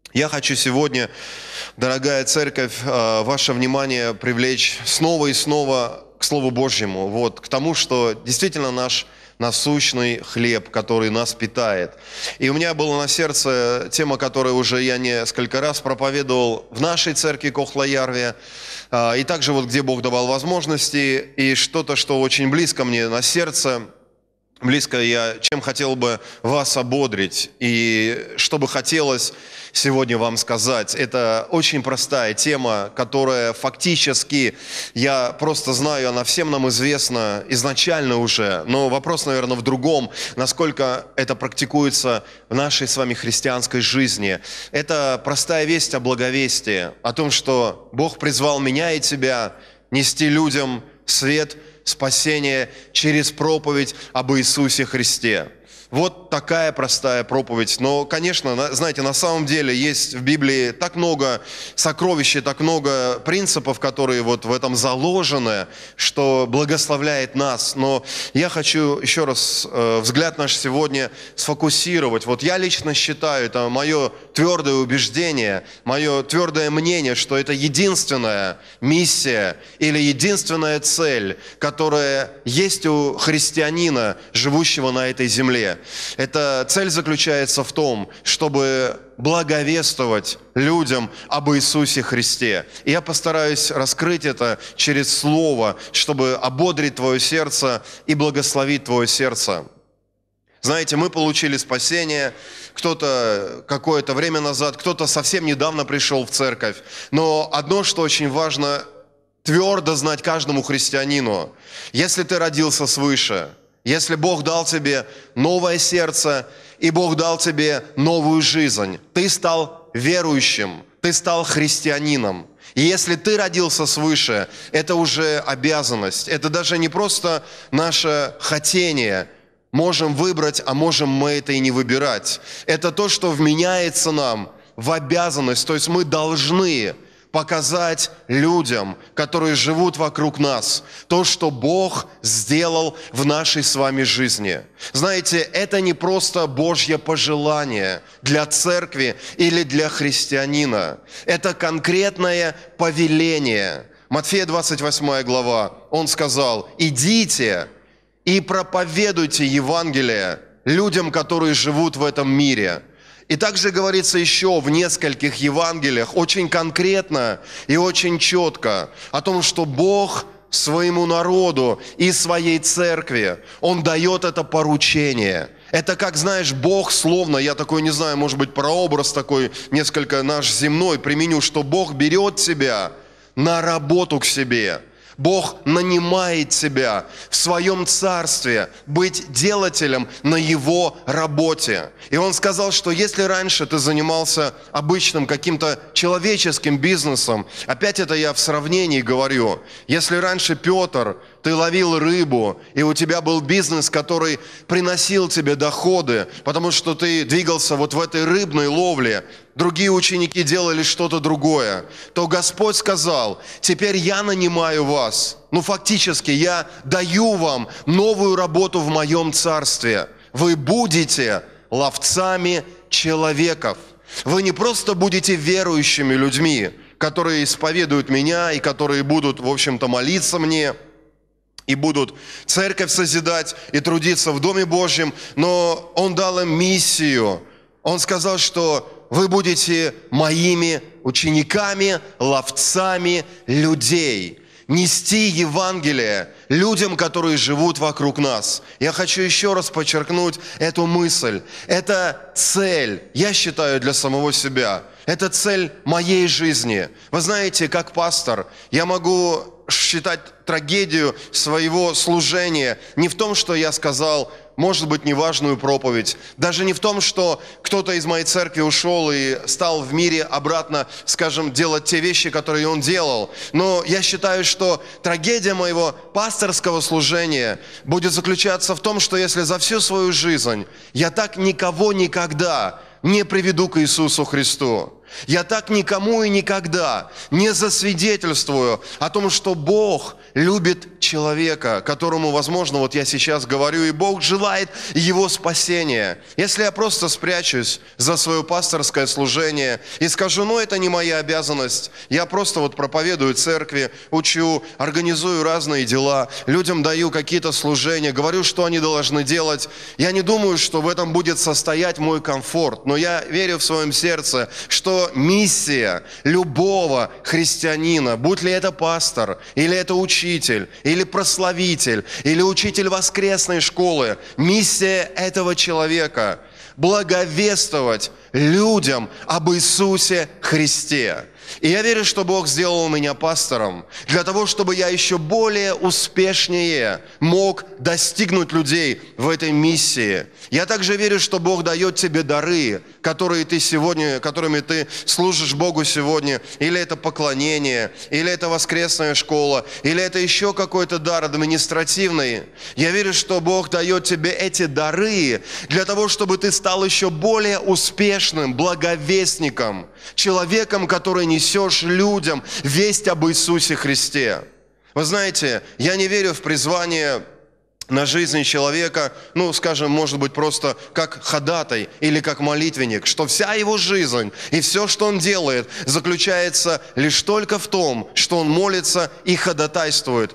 Я хочу сегодня, дорогая церковь, ваше внимание привлечь снова и снова к Слову Божьему, к тому, что действительно наш насущный хлеб, который нас питает. И у меня была на сердце тема, которую уже я несколько раз проповедовал в нашей церкви Кохла-Ярве, и также где Бог давал возможности, и что-то, что очень близко мне на сердце, чем хотел бы вас ободрить, и что бы хотелось сегодня вам сказать. Это очень простая тема, которая фактически, я просто знаю, она всем нам известна изначально уже, но вопрос, наверное, в другом, насколько это практикуется в нашей с вами христианской жизни. Это простая весть о благовестии, о том, что Бог призвал меня и тебя нести людям свет, спасение через проповедь об Иисусе Христе. Вот такая простая проповедь. Но, конечно, знаете, на самом деле есть в Библии так много сокровищ, так много принципов, которые в этом заложены, что благословляет нас. Но я хочу еще раз взгляд наш сегодня сфокусировать. Я лично считаю, это мое твердое убеждение, мое твердое мнение, что это единственная миссия или единственная цель, которая есть у христианина, живущего на этой земле. Эта цель заключается в том, чтобы благовествовать людям об Иисусе Христе. И я постараюсь раскрыть это через Слово, чтобы ободрить твое сердце и благословить твое сердце. Знаете, мы получили спасение, кто-то какое-то время назад, кто-то совсем недавно пришел в церковь. Но одно, что очень важно, твердо знать каждому христианину: если ты родился свыше, если Бог дал тебе новое сердце, и Бог дал тебе новую жизнь, ты стал верующим, ты стал христианином. И если ты родился свыше, это уже обязанность. Это даже не просто наше хотение. Можем выбрать, а можем мы это и не выбирать. Это то, что вменяется нам в обязанность. То есть мы должны показать людям, которые живут вокруг нас, то, что Бог сделал в нашей с вами жизни. Знаете, это не просто Божье пожелание для церкви или для христианина. Это конкретное повеление. Матфея 28 глава, он сказал: «Идите и проповедуйте Евангелие людям, которые живут в этом мире». И также говорится еще в нескольких Евангелиях очень конкретно и очень четко о том, что Бог своему народу и своей церкви, Он дает это поручение. Это как, знаешь, Бог словно, я такой, не знаю, может быть, прообраз такой несколько наш земной применю, что Бог берет тебя на работу к себе. Бог нанимает тебя в своем царстве быть делателем на Его работе. И Он сказал, что если раньше ты занимался обычным каким-то человеческим бизнесом, опять это я в сравнении говорю, если раньше, Петр, ты ловил рыбу, и у тебя был бизнес, который приносил тебе доходы, потому что ты двигался в этой рыбной ловле, другие ученики делали что-то другое, то Господь сказал: теперь я нанимаю вас. Фактически, я даю вам новую работу в моем царстве. Вы будете ловцами человеков. Вы не просто будете верующими людьми, которые исповедуют меня и которые будут, в общем-то, молиться мне, и будут церковь созидать и трудиться в Доме Божьем, но Он дал им миссию. Он сказал, что вы будете моими учениками, ловцами людей. Нести Евангелие людям, которые живут вокруг нас. Я хочу еще раз подчеркнуть эту мысль. Это цель, я считаю, для самого себя. Это цель моей жизни. Вы знаете, как пастор, я могу считать трагедию своего служения не в том, что я сказал, может быть, неважную проповедь, даже не в том, что кто-то из моей церкви ушел и стал в мире обратно, скажем, делать те вещи, которые он делал. Но я считаю, что трагедия моего пасторского служения будет заключаться в том, что если за всю свою жизнь я так никого никогда не приведу к Иисусу Христу, я так никому и никогда не засвидетельствую о том, что Бог любит человека, которому, возможно, вот я сейчас говорю, и Бог желает его спасения. Если я просто спрячусь за свое пасторское служение и скажу, ну это не моя обязанность, я просто вот проповедую церкви, учу, организую разные дела, людям даю какие-то служения, говорю, что они должны делать, я не думаю, что в этом будет состоять мой комфорт, но я верю в своем сердце, что миссия любого христианина, будь ли это пастор, или это учитель, или прославитель, или учитель воскресной школы, миссия этого человека – благовествовать людям об Иисусе Христе. И я верю, что Бог сделал меня пастором для того, чтобы я еще более успешнее мог достигнуть людей в этой миссии. Я также верю, что Бог дает тебе дары, которыми ты служишь Богу сегодня. Или это поклонение, или это воскресная школа, или это еще какой-то дар административный. Я верю, что Бог дает тебе эти дары для того, чтобы ты стал еще более успешным благовестником, человеком, который несешь людям весть об Иисусе Христе. Вы знаете, я не верю в призвание на жизнь человека, скажем, может быть, просто как ходатай или как молитвенник, что вся его жизнь и все, что он делает, заключается лишь только в том, что он молится и ходатайствует,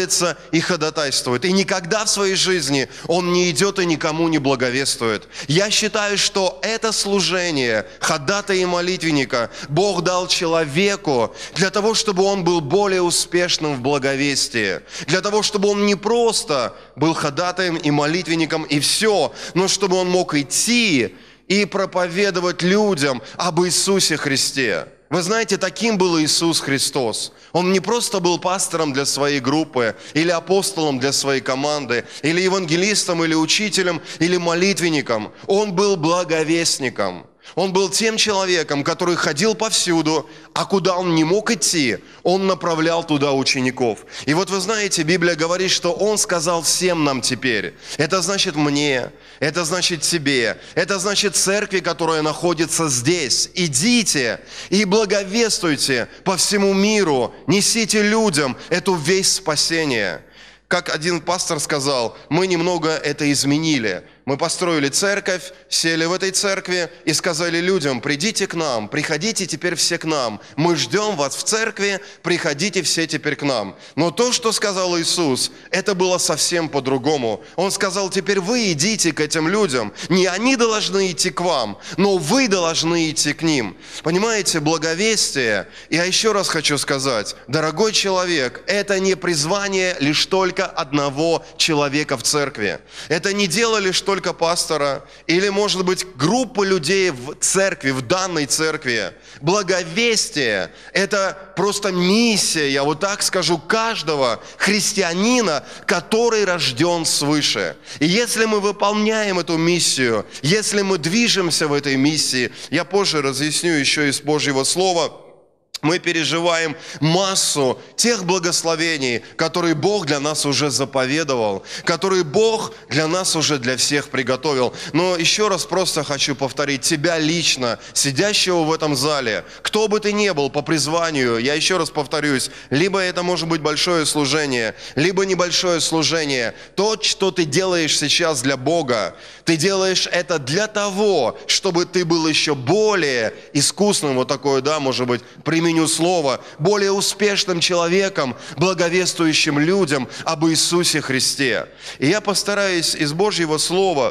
и никогда в своей жизни он не идет и никому не благовествует. Я считаю, что это служение ходатая и молитвенника Бог дал человеку для того, чтобы он был более успешным в благовестии, для того, чтобы он не просто был ходатаем и молитвенником, и все, но чтобы он мог идти и проповедовать людям об Иисусе Христе. Вы знаете, таким был Иисус Христос. Он не просто был пастором для своей группы, или апостолом для своей команды, или евангелистом, или учителем, или молитвенником. Он был благовестником. Он был тем человеком, который ходил повсюду, а куда он не мог идти, он направлял туда учеников. И вот вы знаете, Библия говорит, что он сказал всем нам теперь. Это значит мне, это значит тебе, это значит церкви, которая находится здесь. Идите и благовествуйте по всему миру, несите людям эту весть спасения. Как один пастор сказал, мы немного это изменили. Мы построили церковь, сели в этой церкви и сказали людям, придите к нам, приходите теперь все к нам. Мы ждем вас в церкви, приходите все теперь к нам. Но то, что сказал Иисус, это было совсем по-другому. Он сказал, теперь вы идите к этим людям. Не они должны идти к вам, но вы должны идти к ним. Понимаете, благовестие, я еще раз хочу сказать, дорогой человек, это не призвание лишь только одного человека в церкви. Это не дело лишь только пастора или, может быть, группы людей в церкви, в данной церкви. Благовестие – это просто миссия, я вот так скажу, каждого христианина, который рожден свыше. И если мы выполняем эту миссию, если мы движемся в этой миссии, я позже разъясню еще из Божьего Слова, мы переживаем массу тех благословений, которые Бог для нас уже заповедовал, которые Бог для нас уже для всех приготовил. Но еще раз просто хочу повторить, тебя лично, сидящего в этом зале, кто бы ты ни был по призванию, я еще раз повторюсь, либо это может быть большое служение, либо небольшое служение. То, что ты делаешь сейчас для Бога, ты делаешь это для того, чтобы ты был еще более искусным, вот такое, может быть, применю слова, более успешным человеком, благовествующим людям об Иисусе Христе. И я постараюсь из Божьего Слова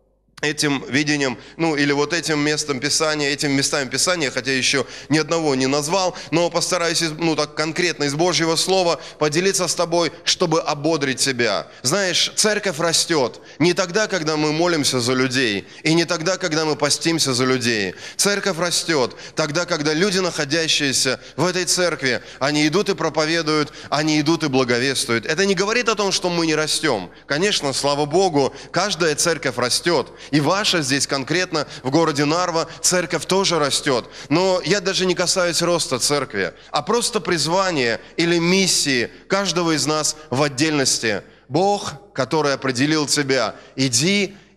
этим видением, или вот этим местом Писания, этими местами Писания, хотя еще ни одного не назвал, но постараюсь, так конкретно из Божьего Слова поделиться с тобой, чтобы ободрить тебя. Знаешь, церковь растет не тогда, когда мы молимся за людей, и не тогда, когда мы постимся за людей. Церковь растет тогда, когда люди, находящиеся в этой церкви, они идут и проповедуют, они идут и благовествуют. Это не говорит о том, что мы не растем. Конечно, слава Богу, каждая церковь растет. И ваша здесь конкретно в городе Нарва церковь тоже растет. Но я даже не касаюсь роста церкви, а просто призвания или миссии каждого из нас в отдельности. Бог, который определил тебя, иди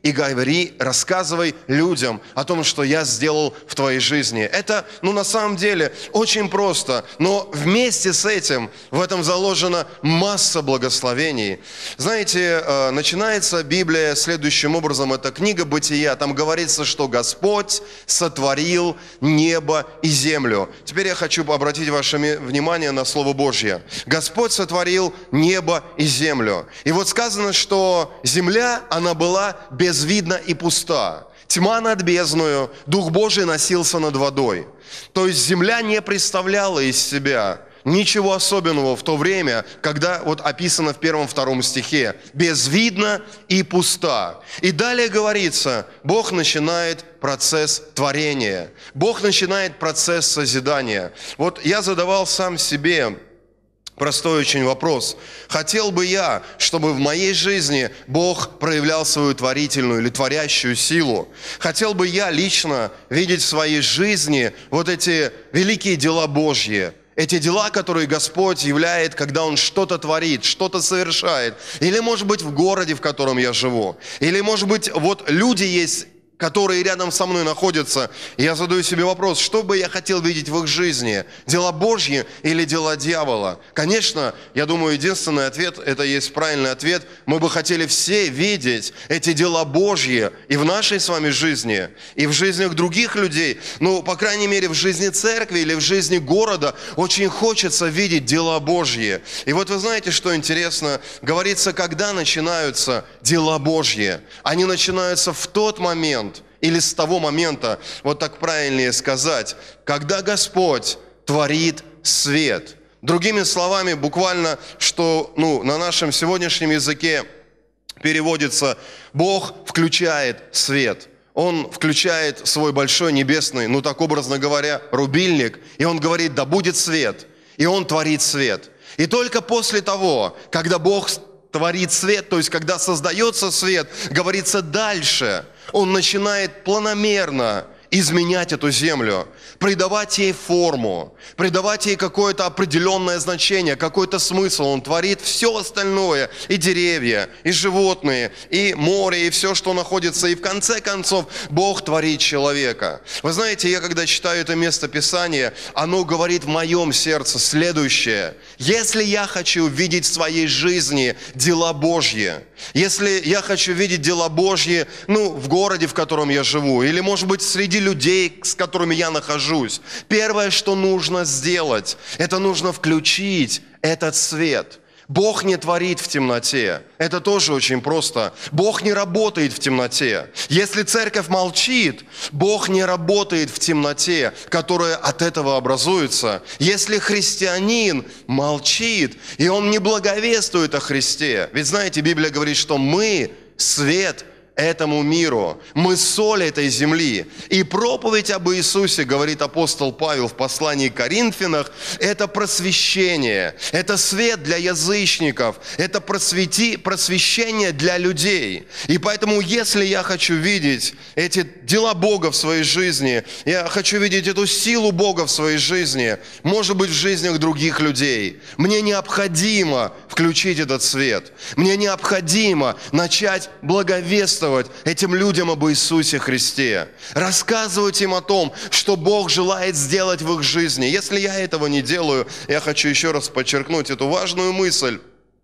и говори, рассказывай людям о том, что я сделал в твоей жизни. Это, на самом деле, очень просто, но вместе с этим в этом заложена масса благословений. Знаете, начинается Библия следующим образом, это книга Бытия, там говорится, что Господь сотворил небо и землю. Теперь я хочу обратить ваше внимание на Слово Божье. Господь сотворил небо и землю. И вот сказано, что земля, она была безвидна и пуста. Тьма над бездною, Дух Божий носился над водой. То есть земля не представляла из себя ничего особенного в то время, когда вот описано в 1-2 стихе. Безвидна и пуста. И далее говорится, Бог начинает процесс творения. Бог начинает процесс созидания. Вот я задавал сам себе простой очень вопрос. Хотел бы я, чтобы в моей жизни Бог проявлял свою творительную или творящую силу? Хотел бы я лично видеть в своей жизни вот эти великие дела Божьи? Эти дела, которые Господь являет, когда Он что-то творит, что-то совершает. Или, может быть, в городе, в котором я живу. Или, может быть, вот люди есть, которые рядом со мной находятся. И я задаю себе вопрос, что бы я хотел видеть в их жизни? Дела Божьи или дела дьявола? Конечно, я думаю, единственный ответ, это есть правильный ответ. Мы бы хотели все видеть эти дела Божьи и в нашей с вами жизни, и в жизнях других людей. Ну, по крайней мере, в жизни церкви или в жизни города очень хочется видеть дела Божьи. И вот вы знаете, что интересно? Говорится, когда начинаются дела Божьи? Они начинаются в тот момент, или с того момента, вот так правильнее сказать, когда Господь творит свет. Другими словами, буквально, что на нашем сегодняшнем языке переводится, Бог включает свет. Он включает свой большой небесный, так образно говоря, рубильник, и Он говорит, да будет свет, и Он творит свет. И только после того, когда Бог творит свет, то есть когда создается свет, говорится дальше, Он начинает планомерно изменять эту землю, придавать ей форму, придавать ей какое-то определенное значение, какой-то смысл. Он творит все остальное, и деревья, и животные, и море, и все, что находится. И в конце концов, Бог творит человека. Вы знаете, я когда читаю это место Писания, оно говорит в моем сердце следующее. Если я хочу видеть в своей жизни дела Божьи, если я хочу видеть дела Божьи, в городе, в котором я живу, или, может быть, среди людей, с которыми я нахожусь, первое, что нужно сделать, это нужно включить этот свет. Бог не творит в темноте. Это тоже очень просто. Бог не работает в темноте. Если церковь молчит, Бог не работает в темноте, которая от этого образуется. Если христианин молчит, и он не благовествует о Христе. Ведь знаете, Библия говорит, что мы свет этому миру. Мы соль этой земли. И проповедь об Иисусе, говорит апостол Павел в послании к Коринфянах, это просвещение, это свет для язычников, это просвещение для людей. И поэтому, если я хочу видеть эти дела Бога в своей жизни, я хочу видеть эту силу Бога в своей жизни, может быть, в жизнях других людей, мне необходимо включить этот свет. Мне необходимо начать благовествовать этим людям об Иисусе Христе. Рассказывать им о том, что Бог желает сделать в их жизни. Если я этого не делаю, я хочу еще раз подчеркнуть эту важную мысль.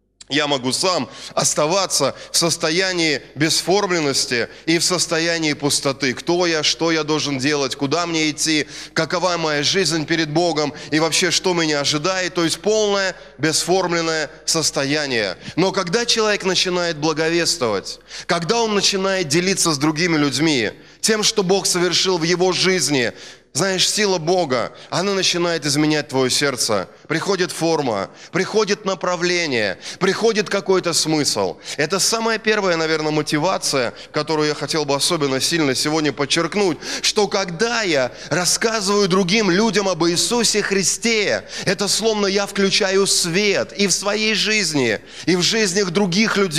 Я могу сам оставаться в состоянии бесформленности и в состоянии пустоты. Кто я, что я должен делать, куда мне идти, какова моя жизнь перед Богом и вообще, что меня ожидает. То есть полное бесформленное состояние. Но когда человек начинает благовествовать, когда он начинает делиться с другими людьми тем, что Бог совершил в его жизни, знаешь, сила Бога, она начинает изменять твое сердце. Приходит форма, приходит направление, приходит какой-то смысл. Это самая первая, наверное, мотивация, которую я хотел бы особенно сильно сегодня подчеркнуть, что когда я рассказываю другим людям об Иисусе Христе, это словно я включаю свет и в своей жизни, и в жизнях других людей.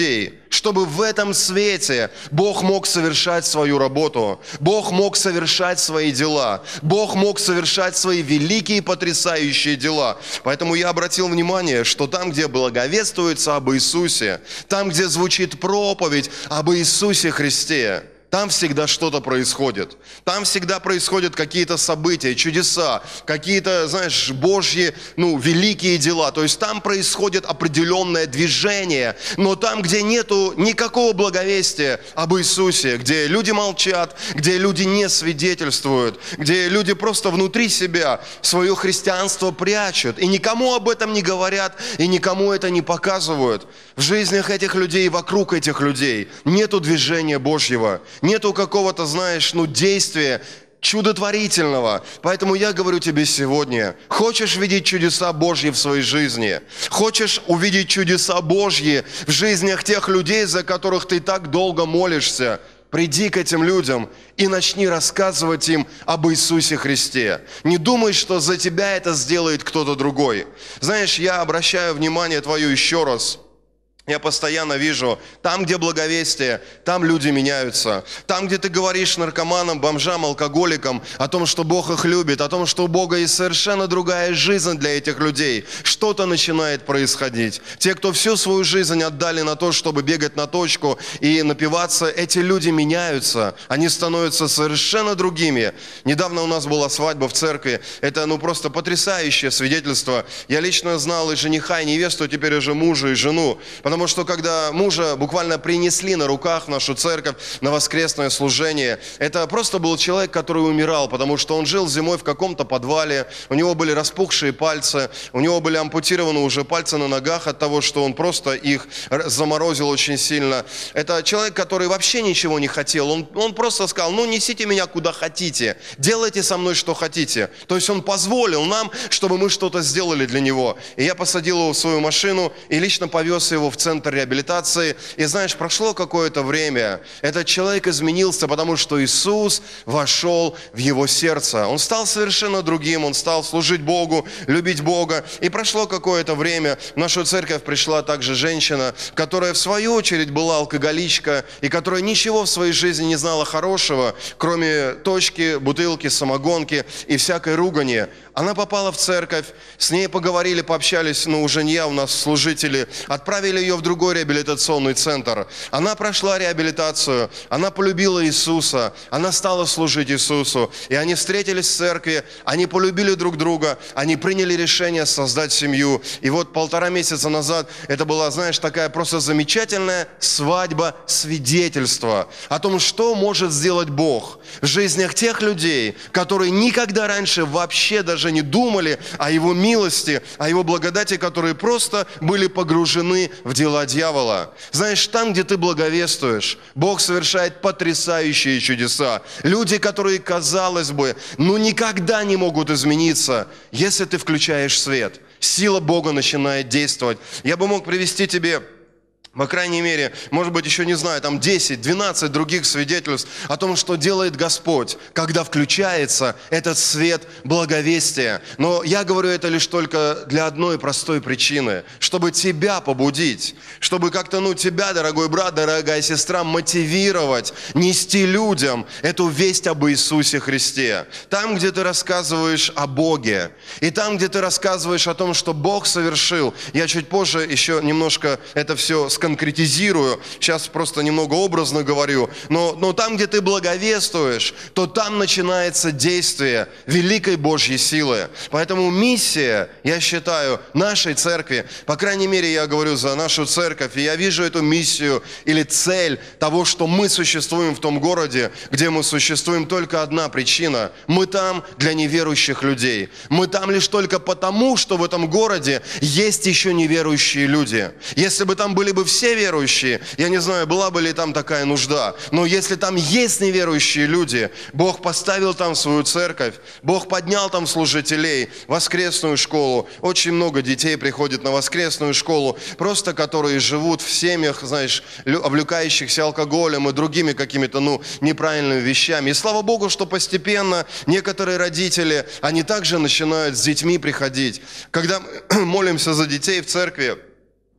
чтобы в этом свете Бог мог совершать свою работу, Бог мог совершать свои дела, Бог мог совершать свои великие, потрясающие дела. Поэтому я обратил внимание, что там, где благовествуется об Иисусе, там, где звучит проповедь об Иисусе Христе, там всегда что-то происходит. Там всегда происходят какие-то события, чудеса, какие-то, знаешь, Божьи, великие дела. То есть там происходит определенное движение. Но там, где нету никакого благовестия об Иисусе, где люди молчат, где люди не свидетельствуют, где люди просто внутри себя свое христианство прячут и никому об этом не говорят, и никому это не показывают. В жизнях этих людей, вокруг этих людей нету движения Божьего. Нету какого-то, знаешь, действия чудотворительного. Поэтому я говорю тебе сегодня, хочешь видеть чудеса Божьи в своей жизни, хочешь увидеть чудеса Божьи в жизнях тех людей, за которых ты так долго молишься, приди к этим людям и начни рассказывать им об Иисусе Христе. Не думай, что за тебя это сделает кто-то другой. Знаешь, я обращаю внимание твое еще раз. Я постоянно вижу, там, где благовестие, там люди меняются. Там, где ты говоришь наркоманам, бомжам, алкоголикам о том, что Бог их любит, о том, что у Бога есть совершенно другая жизнь для этих людей, что-то начинает происходить. Те, кто всю свою жизнь отдали на то, чтобы бегать на точку и напиваться, эти люди меняются. Они становятся совершенно другими. Недавно у нас была свадьба в церкви. Это просто потрясающее свидетельство. Я лично знал и жениха, и невесту, теперь уже мужа и жену. Потому что когда мужа буквально принесли на руках в нашу церковь на воскресное служение, это просто был человек, который умирал, потому что он жил зимой в каком-то подвале, у него были распухшие пальцы, у него были ампутированы уже пальцы на ногах от того, что он просто их заморозил очень сильно. Это человек, который вообще ничего не хотел, он просто сказал, несите меня куда хотите, делайте со мной что хотите. То есть он позволил нам, чтобы мы что-то сделали для него. И я посадил его в свою машину и лично повез его в центр реабилитации. И знаешь, прошло какое-то время, этот человек изменился, потому что Иисус вошел в его сердце. Он стал совершенно другим, он стал служить Богу, любить Бога. И прошло какое-то время, в нашу церковь пришла также женщина, которая в свою очередь была алкоголичка, и которая ничего в своей жизни не знала хорошего, кроме точки, бутылки, самогонки и всякой ругани. Она попала в церковь, с ней поговорили, пообщались, уже не я, у нас служители, отправили ее в другой реабилитационный центр. Она прошла реабилитацию, она полюбила Иисуса, она стала служить Иисусу. И они встретились в церкви, они полюбили друг друга, они приняли решение создать семью. И вот 1,5 месяца назад это была, знаешь, такая просто замечательная свадьба свидетельства о том, что может сделать Бог в жизнях тех людей, которые никогда раньше вообще даже не думали о Его милости, о Его благодати, которые просто были погружены в дела дьявола. Знаешь, там, где ты благовествуешь, Бог совершает потрясающие чудеса. Люди, которые, казалось бы, никогда не могут измениться, если ты включаешь свет. Сила Бога начинает действовать. Я бы мог привести тебе, по крайней мере, может быть, еще не знаю, 10-12 других свидетельств о том, что делает Господь, когда включается этот свет благовестия. Но я говорю это лишь только для одной простой причины, чтобы тебя побудить, чтобы как-то, тебя, дорогой брат, дорогая сестра, мотивировать, нести людям эту весть об Иисусе Христе. Там, где ты рассказываешь о Боге, и там, где ты рассказываешь о том, что Бог совершил, я чуть позже еще немножко это все сконкретизирую, сейчас просто немного образно говорю, но там, где ты благовествуешь, то там начинается действие великой Божьей силы. Поэтому миссия, я считаю, нашей церкви, по крайней мере, я говорю за нашу церковь, и я вижу эту миссию или цель того, что мы существуем в том городе, где мы существуем, только одна причина. Мы там для неверующих людей. Мы там лишь только потому, что в этом городе есть еще неверующие люди. Если бы там были бы все верующие, я не знаю, была бы ли там такая нужда, но если там есть неверующие люди, Бог поставил там свою церковь, Бог поднял там служителей, воскресную школу, очень много детей приходит на воскресную школу, просто которые живут в семьях, знаешь, увлекающихся алкоголем и другими какими-то, неправильными вещами. И слава Богу, что постепенно некоторые родители, они также начинают с детьми приходить. Когда мы молимся за детей в церкви,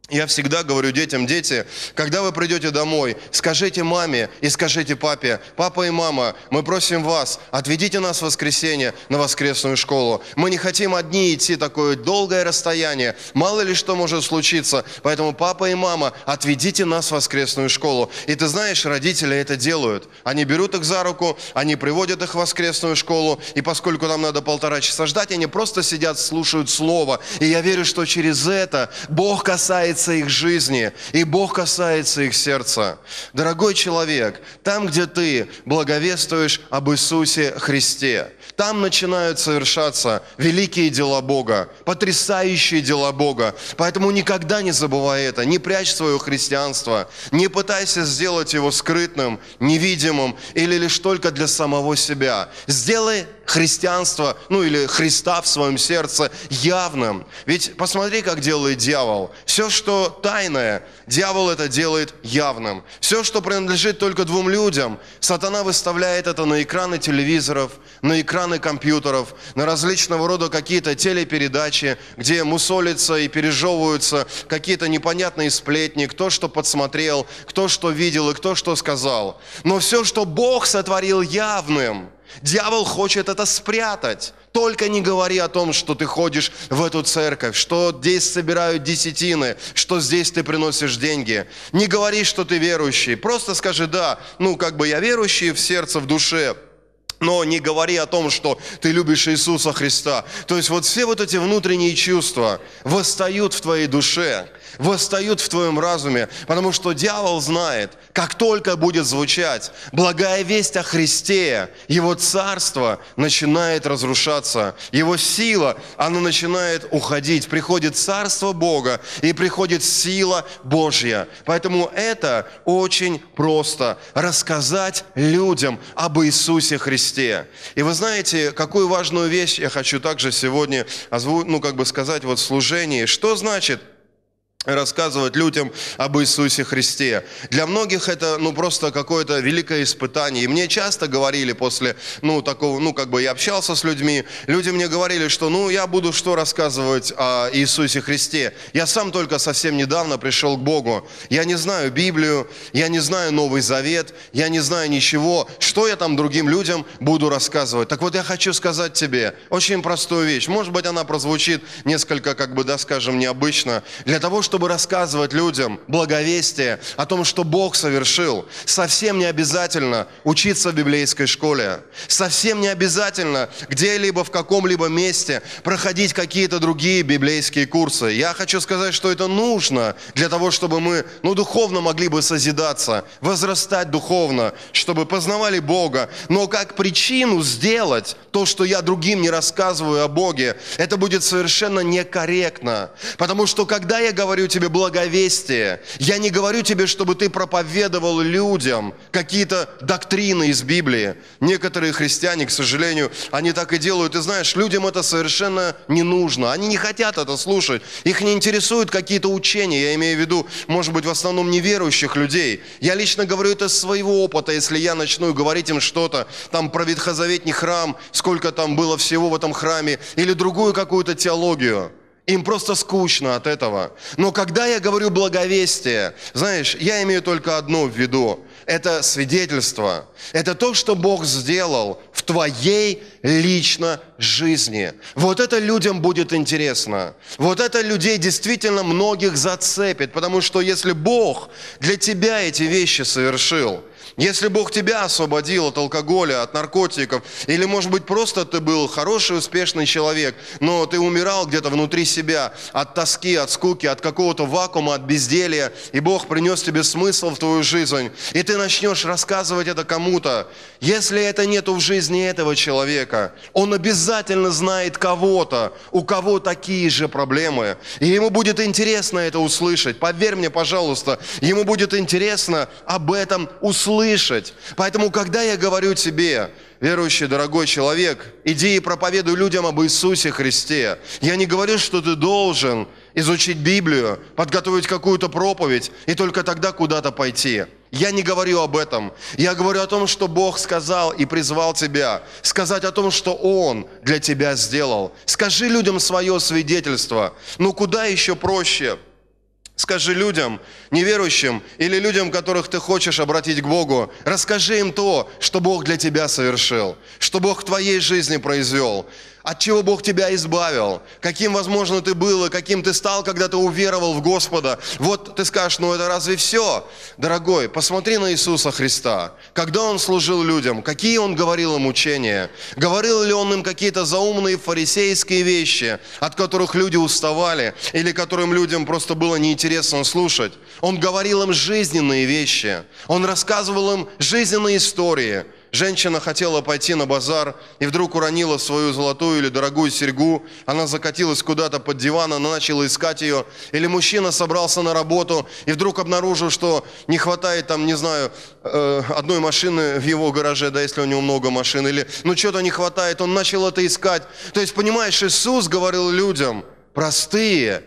Я всегда говорю детям: дети, когда вы придете домой, скажите маме и скажите папе: папа и мама, мы просим вас, отведите нас в воскресенье на воскресную школу. Мы не хотим одни идти такое долгое расстояние, мало ли что может случиться, поэтому папа и мама, отведите нас в воскресную школу. И ты знаешь, родители это делают. Они берут их за руку, они приводят их в воскресную школу, и поскольку нам надо 1,5 часа ждать, они просто сидят, слушают Слово. И я верю, что через это Бог касается их жизни, и Бог касается их сердца. Дорогой человек, там, где ты благовествуешь об Иисусе Христе, там начинают совершаться великие дела Бога, потрясающие дела Бога. Поэтому никогда не забывай это, не прячь свое христианство, не пытайся сделать его скрытным, невидимым или лишь только для самого себя. Сделай христианство, или Христа в своем сердце явным. Ведь посмотри, как делает дьявол. Все, что тайное, дьявол это делает явным. Все, что принадлежит только 2 людям, сатана выставляет это на экраны телевизоров, на экраны компьютеров, на различного рода какие-то телепередачи, где мусолятся и пережевываются какие-то непонятные сплетни, кто что подсмотрел, кто что видел и кто что сказал. Но все, что Бог сотворил явным, дьявол хочет это спрятать. Только не говори о том, что ты ходишь в эту церковь, что здесь собирают десятины, что здесь ты приносишь деньги. Не говори, что ты верующий. Просто скажи: да, я верующий в сердце, в душе. Но не говори о том, что ты любишь Иисуса Христа. То есть все эти внутренние чувства восстают в твоей душе, восстают в твоем разуме, потому что дьявол знает, как только будет звучать благая весть о Христе, его царство начинает разрушаться, его сила, она начинает уходить, приходит царство Бога и приходит сила Божья. Поэтому это очень просто – рассказать людям об Иисусе Христе. И вы знаете, какую важную вещь я хочу также сегодня сказать в служении. Что значит рассказывать людям об Иисусе Христе? Для многих это просто какое-то великое испытание. И мне часто говорили после я общался с людьми, люди мне говорили, что я буду что рассказывать о Иисусе Христе. Я сам только совсем недавно пришел к Богу. Я не знаю Библию, я не знаю Новый Завет, я не знаю ничего. Что я там другим людям буду рассказывать? Так вот, я хочу сказать тебе очень простую вещь. Может быть, она прозвучит несколько, необычно. Для того, чтобы рассказывать людям благовестие о том, что Бог совершил, совсем не обязательно учиться в библейской школе. Совсем не обязательно где-либо в каком-либо месте проходить какие-то другие библейские курсы. Я хочу сказать, что это нужно для того, чтобы мы, духовно могли бы созидаться, возрастать духовно, чтобы познавали Бога. Но как причину сделать то, что я другим не рассказываю о Боге, это будет совершенно некорректно. Потому что когда я говорю тебе благовестие, я не говорю тебе, чтобы ты проповедовал людям какие-то доктрины из Библии. Некоторые христиане, к сожалению, они так и делают. И знаешь, людям это совершенно не нужно. Они не хотят это слушать. Их не интересуют какие-то учения. Я имею в виду, может быть, в основном неверующих людей. Я лично говорю это из своего опыта. Если я начну говорить им что-то там про ветхозаветний храм, сколько там было всего в этом храме, или другую какую-то теологию, им просто скучно от этого. Но когда я говорю благовестие, знаешь, я имею только одно в виду. Это свидетельство. Это то, что Бог сделал в твоей лично жизни. Вот это людям будет интересно. Вот это людей действительно многих зацепит. Потому что если Бог для тебя эти вещи совершил, если Бог тебя освободил от алкоголя, от наркотиков, или, может быть, просто ты был хороший, успешный человек, но ты умирал где-то внутри себя от тоски, от скуки, от какого-то вакуума, от безделья, и Бог принес тебе смысл в твою жизнь, и ты начнешь рассказывать это кому-то. Если это нету в жизни этого человека, он обязательно знает кого-то, у кого такие же проблемы, и ему будет интересно это услышать. Поверь мне, пожалуйста, ему будет интересно об этом услышать. Поэтому, когда я говорю тебе, верующий, дорогой человек, иди и проповедуй людям об Иисусе Христе, я не говорю, что ты должен изучить Библию, подготовить какую-то проповедь и только тогда куда-то пойти. Я не говорю об этом. Я говорю о том, что Бог сказал и призвал тебя. Сказать о том, что Он для тебя сделал. Скажи людям свое свидетельство. Куда еще проще Скажи людям, неверующим, или людям, которых ты хочешь обратить к Богу, расскажи им то, что Бог для тебя совершил, что Бог в твоей жизни произвел, от чего Бог тебя избавил, каким, возможно, ты был и каким ты стал, когда ты уверовал в Господа. Вот ты скажешь, ну это разве все? Дорогой, посмотри на Иисуса Христа. Когда Он служил людям, какие Он говорил им учения? Говорил ли Он им какие-то заумные фарисейские вещи, от которых люди уставали, или которым людям просто было неинтересно слушать? Он говорил им жизненные вещи. Он рассказывал им жизненные истории. Женщина хотела пойти на базар и вдруг уронила свою золотую или дорогую серьгу. Она закатилась куда-то под диван, она начала искать ее. Или мужчина собрался на работу и вдруг обнаружил, что не хватает там, не знаю, одной машины в его гараже, да, если у него много машин. Или ну что-то не хватает, он начал это искать. То есть, понимаешь, Иисус говорил людям простые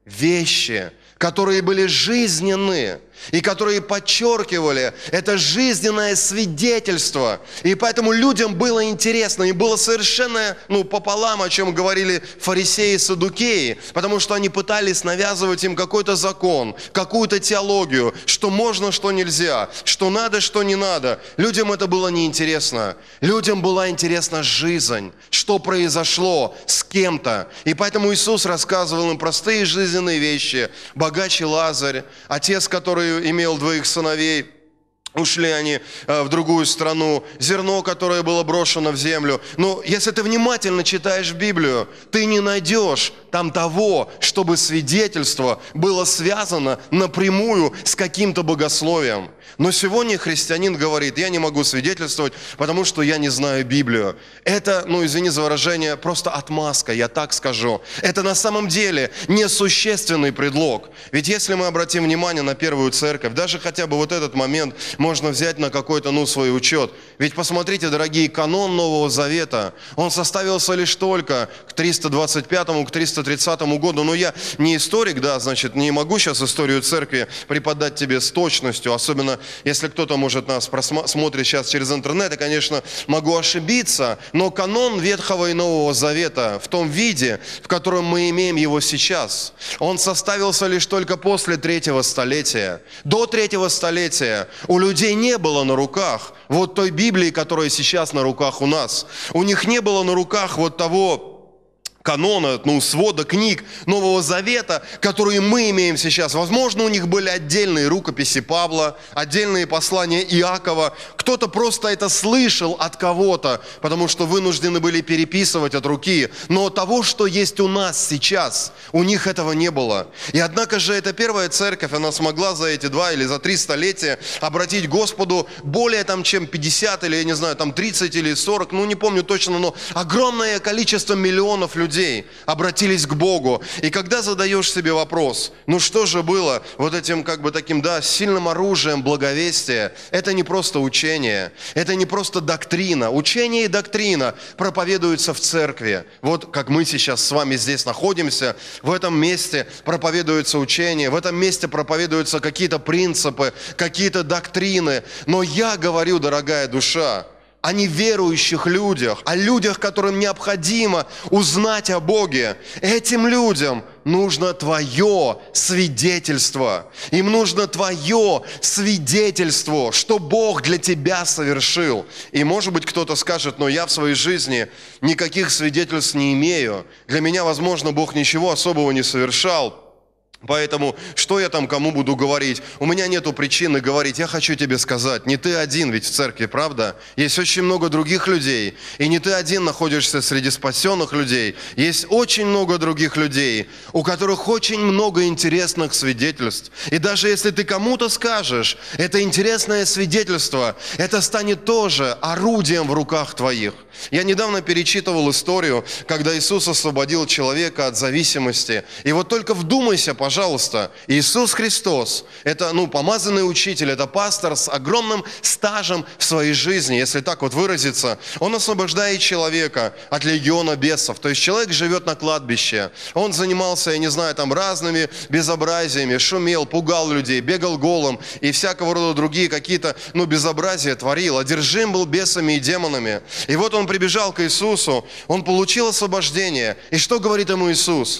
вещи, которые были жизненные, и которые подчеркивали это жизненное свидетельство. И поэтому людям было интересно, им было совершенно пополам, о чем говорили фарисеи и саддукеи, потому что они пытались навязывать им какой-то закон, какую-то теологию, что можно, что нельзя, что надо, что не надо. Людям это было неинтересно. Людям была интересна жизнь, что произошло с кем-то. И поэтому Иисус рассказывал им простые жизненные вещи. Богач и Лазарь, отец, который имел двоих сыновей, ушли они в другую страну, зерно, которое было брошено в землю. Но если ты внимательно читаешь Библию, ты не найдешь там того, чтобы свидетельство было связано напрямую с каким-то богословием. Но сегодня христианин говорит, я не могу свидетельствовать, потому что я не знаю Библию. Это, извини за выражение, просто отмазка, я так скажу. Это на самом деле несущественный предлог. Ведь если мы обратим внимание на первую церковь, даже хотя бы вот этот момент можно взять на какой-то, свой учет. Ведь посмотрите, дорогие, канон Нового Завета, он составился лишь только к 325-му, к 330-му году. Но я не историк, не могу сейчас историю церкви преподать тебе с точностью, особенно если кто-то, может, нас смотрит сейчас через интернет, я, конечно, могу ошибиться, но канон Ветхого и Нового Завета в том виде, в котором мы имеем его сейчас, он составился лишь только после 3-го столетия. До 3-го столетия у людей не было на руках вот той Библии, которая сейчас на руках у нас. У них не было на руках вот того канона, свода книг Нового Завета, которые мы имеем сейчас. Возможно, у них были отдельные рукописи Павла, отдельные послания Иакова. Кто-то просто это слышал от кого-то, потому что вынуждены были переписывать от руки. Но того, что есть у нас сейчас, у них этого не было. И однако же эта первая церковь, она смогла за эти 2 или за 3 столетия обратить Господу более чем 50 или, я не знаю, 30 или 40, не помню точно, но огромное количество миллионов людей обратились к Богу. И когда задаешь себе вопрос, что же было вот этим таким, сильным оружием благовестия, это не просто учение, это не просто доктрина. Учение и доктрина проповедуются в церкви. Вот как мы сейчас с вами здесь находимся, в этом месте проповедуется учение, в этом месте проповедуются какие-то принципы, какие-то доктрины. Но я говорю, дорогая душа, о неверующих людях, о людях, которым необходимо узнать о Боге. Этим людям нужно твое свидетельство. Им нужно твое свидетельство, что Бог для тебя совершил. И может быть кто-то скажет, но я в своей жизни никаких свидетельств не имею. Для меня, возможно, Бог ничего особого не совершал. Поэтому, что я там кому буду говорить? У меня нету причины говорить. Я хочу тебе сказать, не ты один ведь в церкви, правда? Есть очень много других людей. И не ты один находишься среди спасенных людей. Есть очень много других людей, у которых очень много интересных свидетельств. И даже если ты кому-то скажешь, это интересное свидетельство, это станет тоже орудием в руках твоих. Я недавно перечитывал историю, когда Иисус освободил человека от зависимости. И вот только вдумайся, пожалуйста, Иисус Христос, это, помазанный учитель, это пастор с огромным стажем в своей жизни, если так вот выразиться. Он освобождает человека от легиона бесов. То есть человек живет на кладбище. Он занимался, я не знаю, разными безобразиями, шумел, пугал людей, бегал голым и всякого рода другие какие-то, безобразия творил. Одержим был бесами и демонами. И вот он прибежал к Иисусу, он получил освобождение. И что говорит ему Иисус?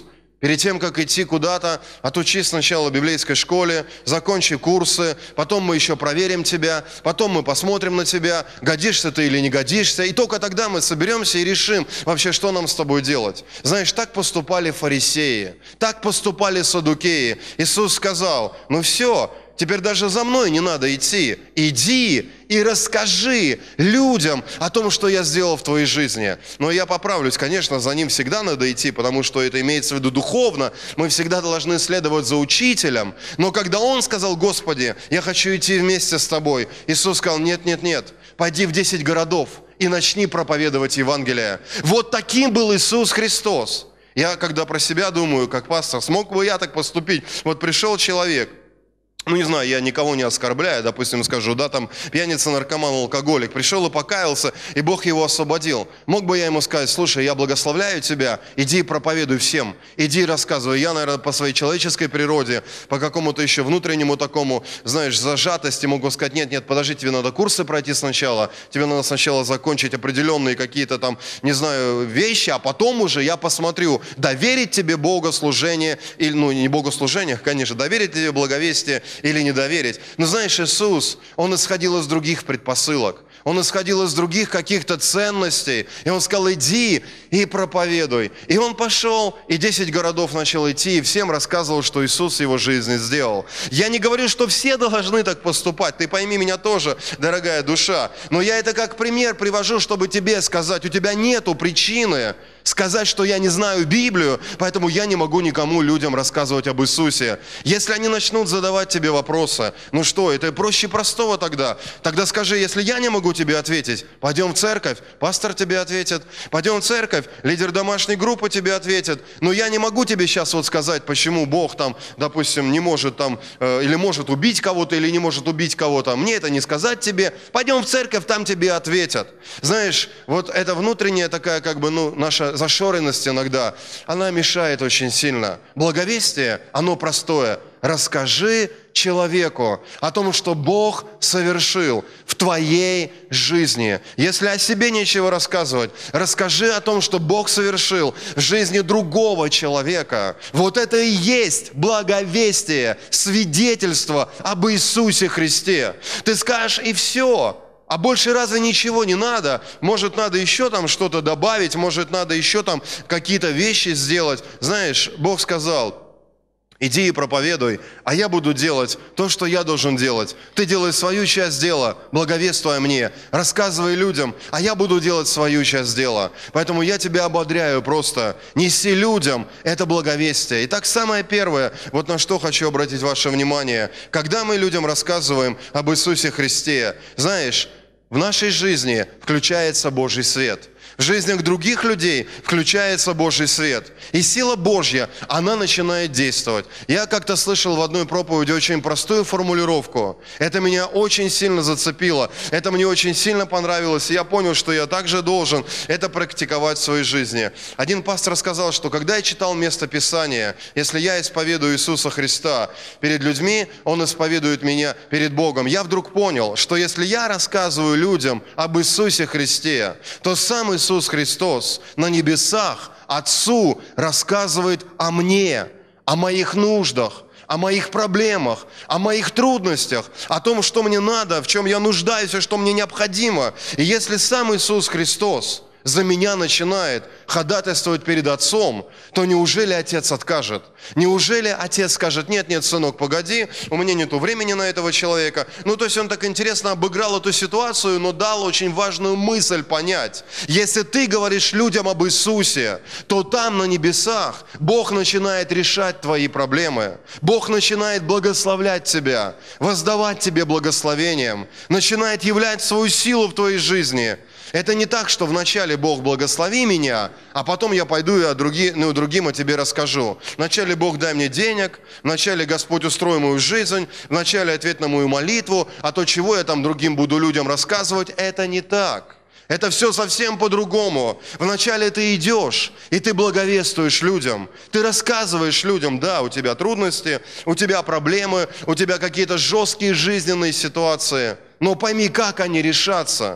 Перед тем, как идти куда-то, отучись сначала в библейской школе, закончи курсы, потом мы еще проверим тебя, потом мы посмотрим на тебя, годишься ты или не годишься, и только тогда мы соберемся и решим вообще, что нам с тобой делать. Знаешь, так поступали фарисеи, так поступали саддукеи. Иисус сказал, ну все, теперь даже за мной не надо идти. Иди и расскажи людям о том, что я сделал в твоей жизни. Но я поправлюсь, конечно, за ним всегда надо идти, потому что это имеется в виду духовно. Мы всегда должны следовать за учителем. Но когда он сказал, Господи, я хочу идти вместе с тобой, Иисус сказал, нет, нет, нет, пойди в 10 городов и начни проповедовать Евангелие. Вот таким был Иисус Христос. Я, когда про себя думаю, как пастор, смог бы я так поступить? Вот пришел человек, ну, не знаю, я никого не оскорбляю, допустим, скажу, да, там, пьяница, наркоман, алкоголик, пришел и покаялся, и Бог его освободил. Мог бы я ему сказать, слушай, я благословляю тебя, иди и проповедуй всем, иди и рассказывай. Я, наверное, по своей человеческой природе, по какому-то еще внутреннему такому, знаешь, зажатости могу сказать, нет, нет, подожди, тебе надо курсы пройти сначала, тебе надо сначала закончить определенные какие-то там, не знаю, вещи, а потом уже я посмотрю, доверить тебе богослужение, или, ну, не богослужение, конечно, доверить тебе благовестие, или не доверить. Но знаешь, Иисус, Он исходил из других предпосылок. Он исходил из других каких-то ценностей. И Он сказал, иди и проповедуй. И Он пошел, и 10 городов начал идти, и всем рассказывал, что Иисус в его жизни сделал. Я не говорю, что все должны так поступать. Ты пойми меня тоже, дорогая душа. Но я это как пример привожу, чтобы тебе сказать, у тебя нету причины сказать, что я не знаю Библию, поэтому я не могу никому, людям рассказывать об Иисусе. Если они начнут задавать тебе вопросы, ну что, это проще простого тогда. Тогда скажи, если я не могу тебе ответить, пойдем в церковь, пастор тебе ответит. Пойдем в церковь, лидер домашней группы тебе ответит. Но я не могу тебе сейчас вот сказать, почему Бог там, допустим, не может там, или может убить кого-то, или не может убить кого-то. Мне это не сказать тебе. Пойдем в церковь, там тебе ответят. Знаешь, вот эта внутренняя такая, как бы, ну, наша зашоренность иногда, она мешает очень сильно. Благовестие, оно простое. Расскажи человеку о том, что Бог совершил в твоей жизни. Если о себе нечего рассказывать, расскажи о том, что Бог совершил в жизни другого человека. Вот это и есть благовестие, свидетельство об Иисусе Христе. Ты скажешь, и все. А больше разве ничего не надо? Может, надо еще там что-то добавить, может, надо еще там какие-то вещи сделать. Знаешь, Бог сказал, иди и проповедуй, а я буду делать то, что я должен делать. Ты делай свою часть дела, благовествуя мне, рассказывай людям, а я буду делать свою часть дела. Поэтому я тебя ободряю просто, неси людям это благовестие. Итак, самое первое, вот на что хочу обратить ваше внимание, когда мы людям рассказываем об Иисусе Христе, знаешь, в нашей жизни включается Божий свет. В жизнях других людей включается Божий свет. И сила Божья, она начинает действовать. Я как-то слышал в одной проповеди очень простую формулировку. Это меня очень сильно зацепило. Это мне очень сильно понравилось. И я понял, что я также должен это практиковать в своей жизни. Один пастор сказал, что когда я читал место Писания, если я исповедую Иисуса Христа перед людьми, Он исповедует меня перед Богом. Я вдруг понял, что если я рассказываю людям об Иисусе Христе, то сам Иисус Христос на небесах Отцу рассказывает о мне, о моих нуждах, о моих проблемах, о моих трудностях, о том, что мне надо, в чем я нуждаюсь и что мне необходимо. И если сам Иисус Христос за меня начинает ходатайствовать перед Отцом, то неужели Отец откажет? Неужели Отец скажет, нет, нет, сынок, погоди, у меня нету времени на этого человека. Ну, то есть он так интересно обыграл эту ситуацию, но дал очень важную мысль понять. Если ты говоришь людям об Иисусе, то там на небесах Бог начинает решать твои проблемы. Бог начинает благословлять тебя, воздавать тебе благословением, начинает являть свою силу в твоей жизни. Это не так, что вначале Бог благослови меня, а потом я пойду и другим о тебе расскажу. Вначале Бог дай мне денег, вначале Господь устрой мою жизнь, вначале ответь на мою молитву, а то, чего я там другим буду людям рассказывать, это не так. Это все совсем по-другому. Вначале ты идешь, и ты благовествуешь людям. Ты рассказываешь людям, да, у тебя трудности, у тебя проблемы, у тебя какие-то жесткие жизненные ситуации. Но пойми, как они решатся.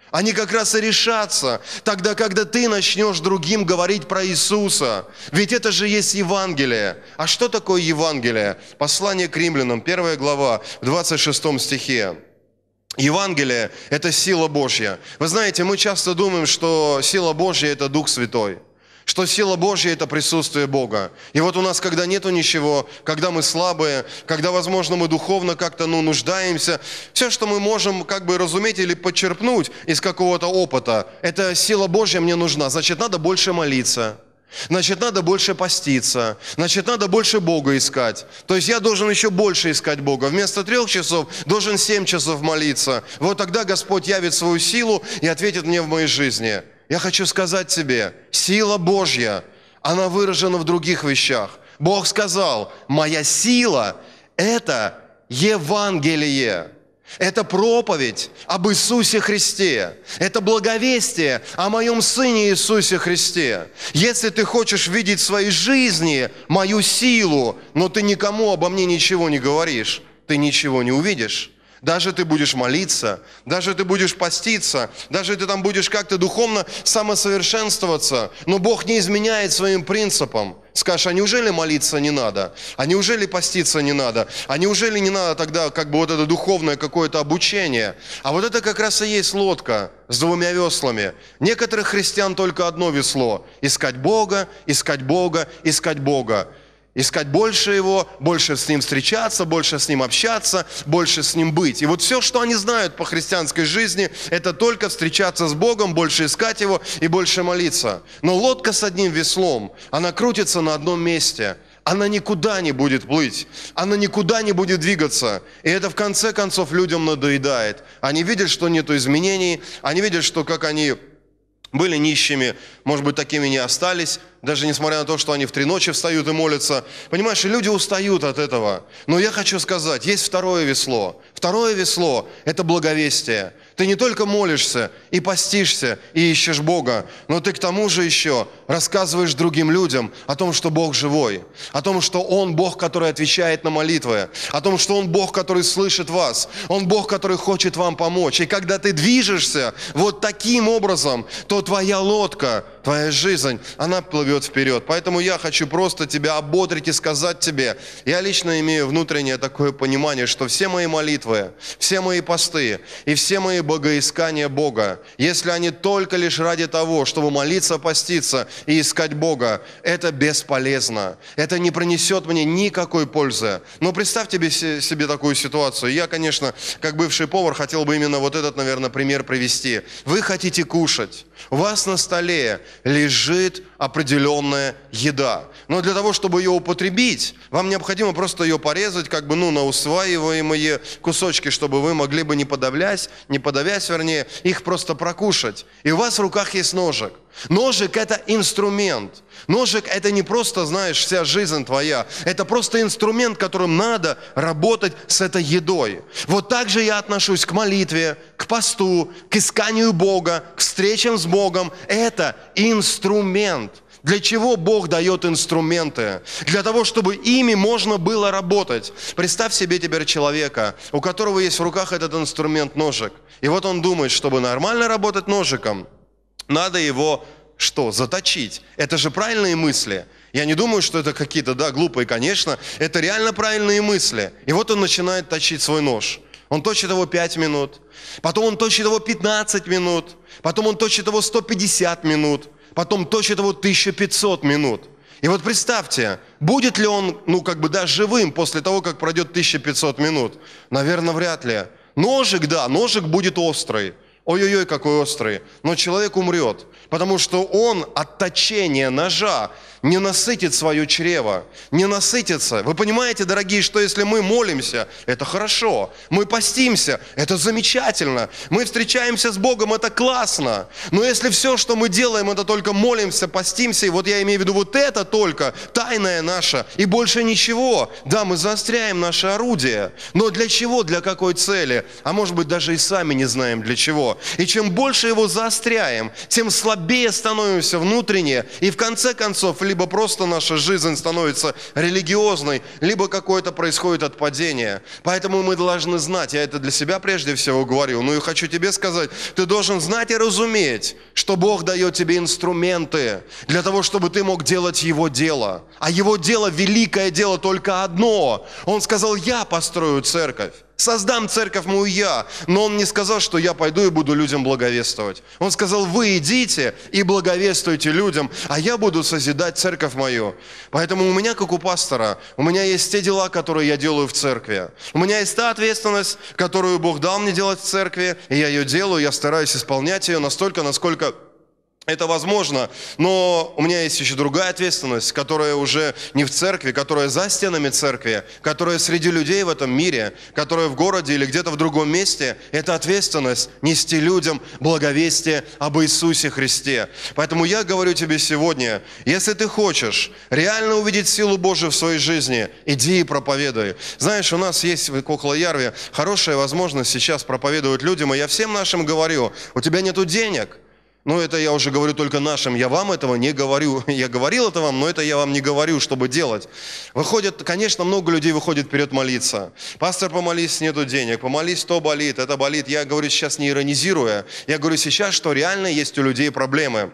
Они как раз и решатся тогда, когда ты начнешь другим говорить про Иисуса. Ведь это же есть Евангелие. А что такое Евангелие? Послание к Римлянам, 1 глава, в 26 стихе. Евангелие – это сила Божья. Вы знаете, мы часто думаем, что сила Божья – это Дух Святой, что сила Божья – это присутствие Бога. И вот у нас, когда нету ничего, когда мы слабые, когда, возможно, мы духовно как-то нуждаемся, все, что мы можем как бы разуметь или подчерпнуть из какого-то опыта, это сила Божья мне нужна. Значит, надо больше молиться. Значит, надо больше поститься. Значит, надо больше Бога искать. То есть я должен еще больше искать Бога. Вместо 3 часов должен 7 часов молиться. Вот тогда Господь явит свою силу и ответит мне в моей жизни. Я хочу сказать тебе, сила Божья, она выражена в других вещах. Бог сказал, моя сила – это Евангелие. Это проповедь об Иисусе Христе. Это благовестие о моем Сыне Иисусе Христе. Если ты хочешь видеть в своей жизни мою силу, но ты никому обо мне ничего не говоришь, ты ничего не увидишь. Даже ты будешь молиться, даже ты будешь поститься, даже ты там будешь как-то духовно самосовершенствоваться, но Бог не изменяет своим принципам. Скажешь, а неужели молиться не надо? А неужели поститься не надо? А неужели не надо тогда как бы вот это духовное какое-то обучение? А вот это как раз и есть лодка с 2 веслами. Некоторых христиан только одно весло. Искать Бога, искать Бога, искать Бога. Искать больше Его, больше с Ним встречаться, больше с Ним общаться, больше с Ним быть. И вот все, что они знают по христианской жизни, это только встречаться с Богом, больше искать Его и больше молиться. Но лодка с одним веслом, она крутится на одном месте. Она никуда не будет плыть, она никуда не будет двигаться. И это в конце концов людям надоедает. Они видят, что нет изменений, они видят, что как они были нищими, может быть, такими не остались, даже несмотря на то, что они в 3 ночи встают и молятся. Понимаешь, и люди устают от этого. Но я хочу сказать, есть второе весло. Второе весло – это благовестие. Ты не только молишься и постишься, и ищешь Бога, но ты к тому же еще рассказываешь другим людям о том, что Бог живой, о том, что Он Бог, который отвечает на молитвы, о том, что Он Бог, который слышит вас, Он Бог, который хочет вам помочь. И когда ты движешься вот таким образом, то твоя лодка, твоя жизнь, она плывет вперед. Поэтому я хочу просто тебя ободрить и сказать тебе, я лично имею внутреннее такое понимание, что все мои молитвы, все мои посты и все мои богоискания Бога, если они только лишь ради того, чтобы молиться, поститься и искать Бога, это бесполезно. Это не принесет мне никакой пользы. Но представь себе такую ситуацию. Я, конечно, как бывший повар, хотел бы именно вот этот, наверное, пример привести. Вы хотите кушать. У вас на столе лежит определенная еда. Но для того, чтобы ее употребить, вам необходимо просто ее порезать как бы, на усваиваемые кусочки, чтобы вы могли бы не подавясь, их просто прокушать. И у вас в руках есть ножик. Ножик – это инструмент. Ножик – это не просто, знаешь, вся жизнь твоя. Это просто инструмент, которым надо работать с этой едой. Вот так же я отношусь к молитве, к посту, к исканию Бога, к встречам с Богом. Это инструмент. Для чего Бог дает инструменты? Для того, чтобы ими можно было работать. Представь себе теперь человека, у которого есть в руках этот инструмент ножик. И вот он думает, чтобы нормально работать ножиком, надо его что? Заточить. Это же правильные мысли. Я не думаю, что это какие-то, глупые, конечно. Это реально правильные мысли. И вот он начинает точить свой нож. Он точит его 5 минут. Потом он точит его 15 минут. Потом он точит его 150 минут. Потом точит его 1500 минут. И вот представьте, будет ли он, живым после того, как пройдет 1500 минут? Наверное, вряд ли. Ножик будет острый. Ой-ой-ой, какой острый. Но человек умрет, потому что он от точения ножа не насытит свое чрево, не насытится. Вы понимаете, дорогие, что если мы молимся, это хорошо. Мы постимся, это замечательно. Мы встречаемся с Богом, это классно. Но если все, что мы делаем, это только молимся, постимся, и вот я имею в виду вот это только, тайное наше, и больше ничего. Да, мы заостряем наше орудие. Но для чего, для какой цели? А может быть, даже и сами не знаем для чего. И чем больше его заостряем, тем слабее слабее становимся внутренне, и в конце концов, либо просто наша жизнь становится религиозной, либо какое-то происходит отпадение. Поэтому мы должны знать, я это для себя прежде всего говорю, но и хочу тебе сказать, ты должен знать и разуметь, что Бог дает тебе инструменты для того, чтобы ты мог делать Его дело. А Его дело, великое дело, только одно. Он сказал, я построю церковь. Создам церковь мою я. Но Он не сказал, что я пойду и буду людям благовествовать. Он сказал, вы идите и благовествуйте людям, а я буду созидать церковь мою. Поэтому у меня, как у пастора, у меня есть те дела, которые я делаю в церкви. У меня есть та ответственность, которую Бог дал мне делать в церкви, и я ее делаю, я стараюсь исполнять ее настолько, насколько это возможно, но у меня есть еще другая ответственность, которая уже не в церкви, которая за стенами церкви, которая среди людей в этом мире, которая в городе или где-то в другом месте. Это ответственность нести людям благовестие об Иисусе Христе. Поэтому я говорю тебе сегодня, если ты хочешь реально увидеть силу Божию в своей жизни, иди и проповедуй. Знаешь, у нас есть в Кохлоярве хорошая возможность сейчас проповедовать людям, и я всем нашим говорю, у тебя нету денег. Ну, это я уже говорю только нашим, я вам этого не говорю. Я говорил это вам, но это я вам не говорю, чтобы делать. Выходит, конечно, много людей выходит вперед молиться. Пастор, помолись, нету денег, помолись, то болит, это болит. Я говорю сейчас не иронизируя, я говорю сейчас, что реально есть у людей проблемы.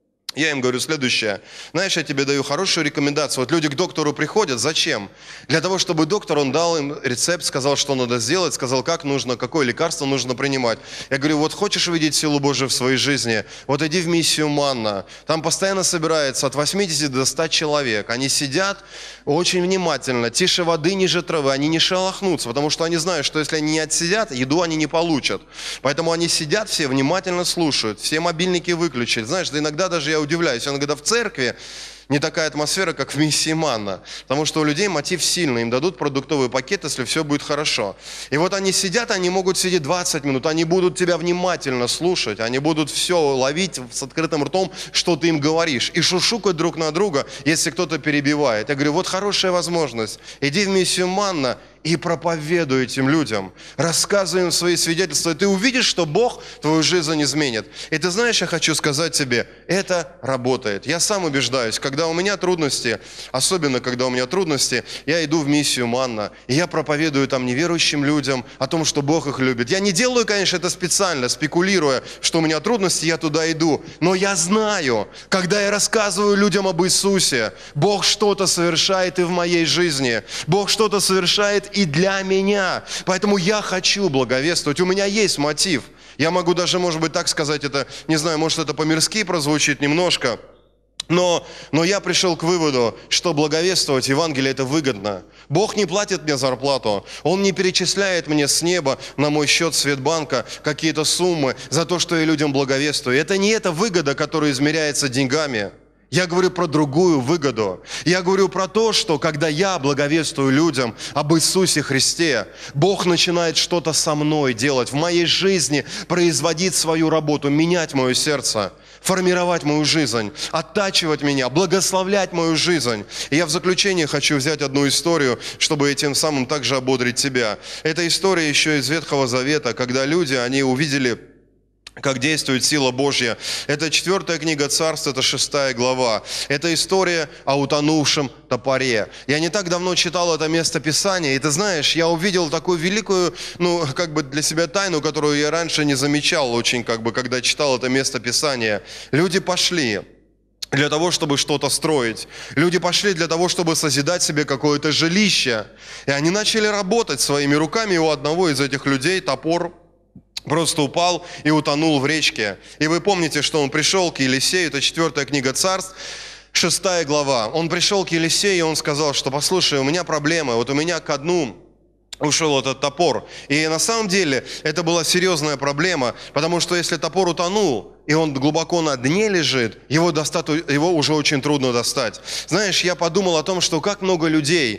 Я им говорю следующее. Знаешь, я тебе даю хорошую рекомендацию. Вот люди к доктору приходят. Зачем? Для того, чтобы доктор, он дал им рецепт, сказал, что надо сделать, сказал, как нужно, какое лекарство нужно принимать. Я говорю, вот хочешь увидеть силу Божию в своей жизни? Вот иди в миссию «Манна». Там постоянно собирается от 80 до 100 человек. Они сидят очень внимательно, тише воды, ниже травы. Они не шелохнутся, потому что они знают, что если они не отсидят, еду они не получат. Поэтому они сидят все, внимательно слушают, все мобильники выключили. Знаешь, да иногда даже я удивляюсь, иногда в церкви не такая атмосфера, как в миссии «Манна». Потому что у людей мотив сильный, им дадут продуктовый пакет, если все будет хорошо. И вот они сидят, они могут сидеть 20 минут, они будут тебя внимательно слушать, они будут все ловить с открытым ртом, что ты им говоришь, и шушукать друг на друга, если кто-то перебивает. Я говорю, вот хорошая возможность, иди в миссию «Манна» и проповедуй этим людям, рассказывай им свои свидетельства, и ты увидишь, что Бог твою жизнь изменит. И ты знаешь, я хочу сказать тебе, это работает. Я сам убеждаюсь, когда у меня трудности, особенно когда у меня трудности, я иду в миссию «Манна», и я проповедую там неверующим людям о том, что Бог их любит. Я не делаю, конечно, это специально, спекулируя, что у меня трудности, я туда иду. Но я знаю, когда я рассказываю людям об Иисусе, Бог что-то совершает и в моей жизни. Бог что-то совершает и для меня. Поэтому я хочу благовествовать. У меня есть мотив. Я могу даже, может быть, так сказать, это, не знаю, может, это по-мирски прозвучит немножко. Но я пришел к выводу, что благовествовать Евангелие – это выгодно. Бог не платит мне зарплату. Он не перечисляет мне с неба на мой счет Светбанка какие-то суммы за то, что я людям благовествую. Это не эта выгода, которая измеряется деньгами. Я говорю про другую выгоду. Я говорю про то, что когда я благовествую людям об Иисусе Христе, Бог начинает что-то со мной делать, в моей жизни производить свою работу, менять мое сердце, формировать мою жизнь, оттачивать меня, благословлять мою жизнь. И я в заключение хочу взять одну историю, чтобы этим самым также ободрить тебя. Это история еще из Ветхого Завета, когда люди, они увидели, как действует сила Божья. Это 4 книга Царств, это 6 глава. Это история о утонувшем топоре. Я не так давно читал это место Писания, и ты знаешь, я увидел такую великую, для себя тайну, которую я раньше не замечал очень, когда читал это место Писания. Люди пошли для того, чтобы что-то строить. Люди пошли для того, чтобы созидать себе какое-то жилище. И они начали работать своими руками, и у одного из этих людей топор просто упал и утонул в речке. И вы помните, что он пришел к Елисею, это 4 книга Царств, 6 глава. Он пришел к Елисею, и он сказал, что послушай, у меня проблемы, вот у меня ко дну ушел этот топор. И на самом деле это была серьезная проблема, потому что если топор утонул, и он глубоко на дне лежит, его уже очень трудно достать. Знаешь, я подумал о том, что как много людей,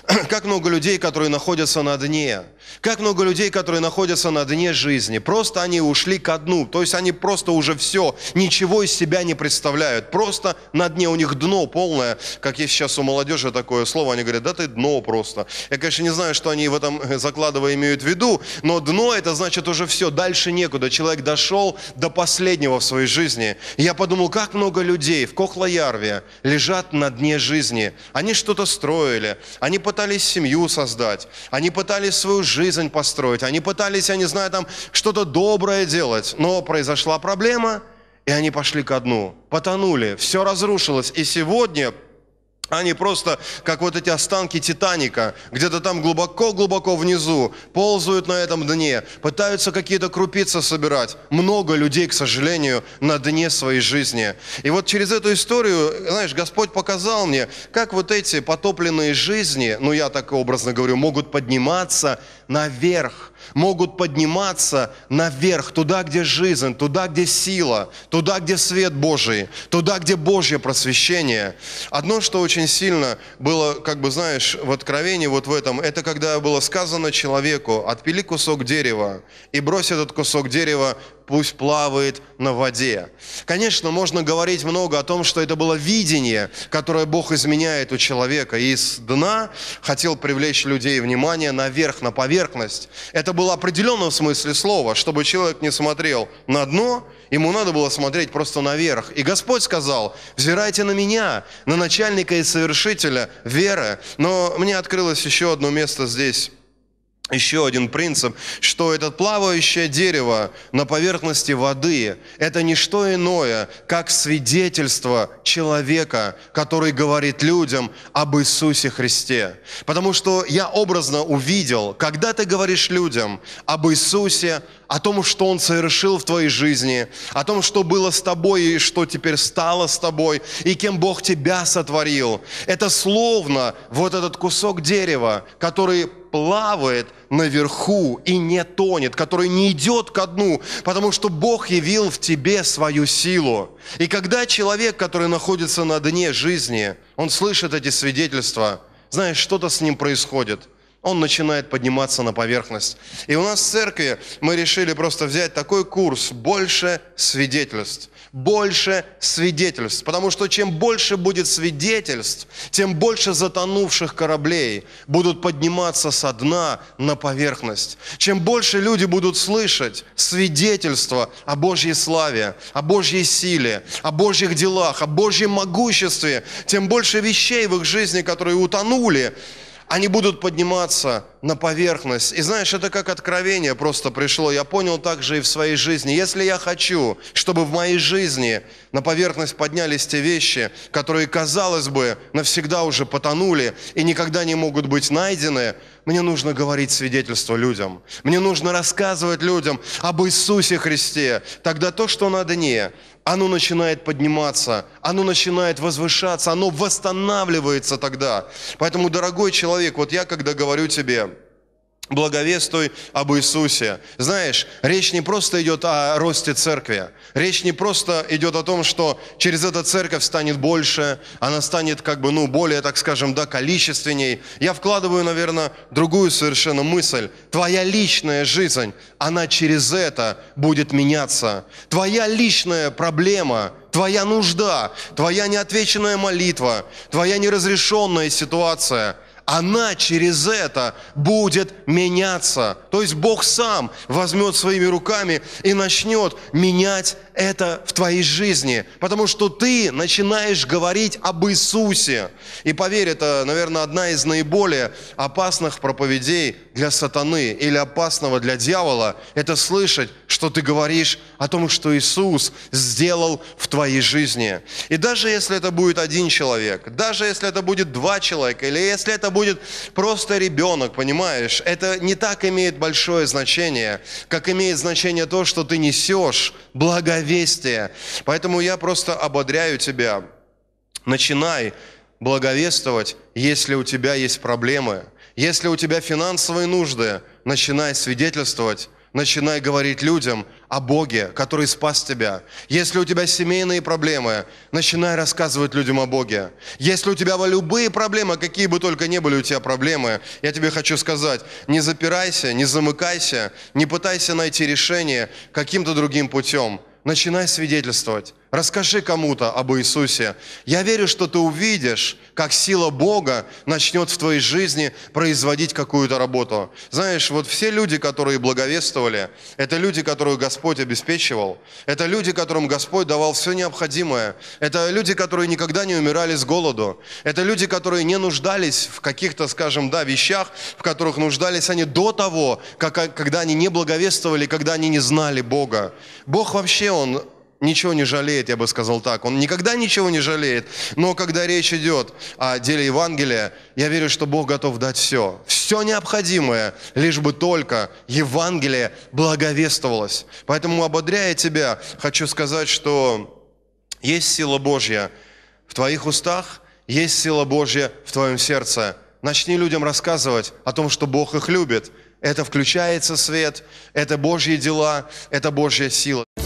которые находятся на дне, как много людей, которые находятся на дне жизни, просто они ушли ко дну, то есть они просто уже все, ничего из себя не представляют, просто на дне, у них дно полное, как есть сейчас у молодежи такое слово, они говорят, да ты дно просто. Я, конечно, не знаю, что они в этом закладывая имеют в виду, но дно это значит уже все, дальше некуда, человек дошел до последнего, Божьего в своей жизни. И я подумал, как много людей в Кохлоярве лежат на дне жизни. Они что-то строили, они пытались семью создать, они пытались свою жизнь построить, они пытались, я не знаю, там что-то доброе делать, но произошла проблема, и они пошли ко дну, потонули, все разрушилось. И сегодня они просто, как вот эти останки Титаника, где-то там глубоко-глубоко внизу, ползают на этом дне, пытаются какие-то крупицы собирать. Много людей, к сожалению, на дне своей жизни. И вот через эту историю, знаешь, Господь показал мне, как вот эти потопленные жизни, ну я так образно говорю, могут подниматься наверх, могут подниматься наверх, туда, где жизнь, туда, где сила, туда, где свет Божий, туда, где Божье просвещение. Одно, что очень сильно было, как бы, знаешь, в Откровении вот в этом, это когда было сказано человеку: отпили кусок дерева и брось этот кусок дерева, пусть плавает на воде. Конечно, можно говорить много о том, что это было видение, которое Бог изменяет у человека. И с дна хотел привлечь людей внимание наверх, на поверхность. Это было в определенном смысле слова, чтобы человек не смотрел на дно, ему надо было смотреть просто наверх. И Господь сказал: взирайте на меня, на начальника и совершителя веры. Но мне открылось еще одно место здесь, еще один принцип, что это плавающее дерево на поверхности воды – это не что иное, как свидетельство человека, который говорит людям об Иисусе Христе. Потому что я образно увидел, когда ты говоришь людям об Иисусе, о том, что Он совершил в твоей жизни, о том, что было с тобой и что теперь стало с тобой, и кем Бог тебя сотворил. Это словно вот этот кусок дерева, который плавает наверху и не тонет, который не идет ко дну, потому что Бог явил в тебе свою силу. И когда человек, который находится на дне жизни, он слышит эти свидетельства, знаешь, что-то с ним происходит. Он начинает подниматься на поверхность. И у нас в церкви мы решили просто взять такой курс: больше свидетельств. Больше свидетельств. Потому что чем больше будет свидетельств, тем больше затонувших кораблей будут подниматься со дна на поверхность. Чем больше люди будут слышать свидетельства о Божьей славе, о Божьей силе, о Божьих делах, о Божьем могуществе, тем больше вещей в их жизни, которые утонули, они будут подниматься на поверхность. И знаешь, это как откровение просто пришло. Я понял также и в своей жизни. Если я хочу, чтобы в моей жизни на поверхность поднялись те вещи, которые, казалось бы, навсегда уже потонули и никогда не могут быть найдены, мне нужно говорить свидетельство людям. Мне нужно рассказывать людям об Иисусе Христе. Тогда то, что на дне, оно начинает подниматься, оно начинает возвышаться, оно восстанавливается тогда. Поэтому, дорогой человек, вот я когда говорю тебе: благовествуй об Иисусе. Знаешь, речь не просто идет о росте церкви. Речь не просто идет о том, что через эту церковь станет больше, она станет более, так скажем, количественней. Я вкладываю, наверное, другую совершенно мысль. Твоя личная жизнь, она через это будет меняться. Твоя личная проблема, твоя нужда, твоя неотвеченная молитва, твоя неразрешенная ситуация – она через это будет меняться. То есть Бог сам возьмет своими руками и начнет менять это в твоей жизни. Потому что ты начинаешь говорить об Иисусе. И поверь, это, наверное, одна из наиболее опасных проповедей для сатаны или опасного для дьявола. Это слышать, что ты говоришь о том, что Иисус сделал в твоей жизни. И даже если это будет один человек, даже если это будет два человека, или если это будет просто ребенок, понимаешь, это не так имеет большое значение, как имеет значение то, что ты несешь благовестие. Поэтому я просто ободряю тебя: начинай благовествовать, если у тебя есть проблемы, если у тебя финансовые нужды, начинай свидетельствовать. Начинай говорить людям о Боге, который спас тебя. Если у тебя семейные проблемы, начинай рассказывать людям о Боге. Если у тебя любые проблемы, какие бы только ни были у тебя проблемы, я тебе хочу сказать: не запирайся, не замыкайся, не пытайся найти решение каким-то другим путем. Начинай свидетельствовать. Расскажи кому-то об Иисусе. Я верю, что ты увидишь, как сила Бога начнет в твоей жизни производить какую-то работу. Знаешь, вот все люди, которые благовествовали, это люди, которых Господь обеспечивал. Это люди, которым Господь давал все необходимое. Это люди, которые никогда не умирали с голоду. Это люди, которые не нуждались в каких-то, скажем, вещах, в которых нуждались они до того, когда они не благовествовали, когда они не знали Бога. Бог вообще, Он ничего не жалеет, я бы сказал так. Он никогда ничего не жалеет. Но когда речь идет о деле Евангелия, я верю, что Бог готов дать все. Все необходимое, лишь бы только Евангелие благовествовалось. Поэтому, ободряя тебя, хочу сказать, что есть сила Божья в твоих устах, есть сила Божья в твоем сердце. Начни людям рассказывать о том, что Бог их любит. Это включается свет, это Божьи дела, это Божья сила.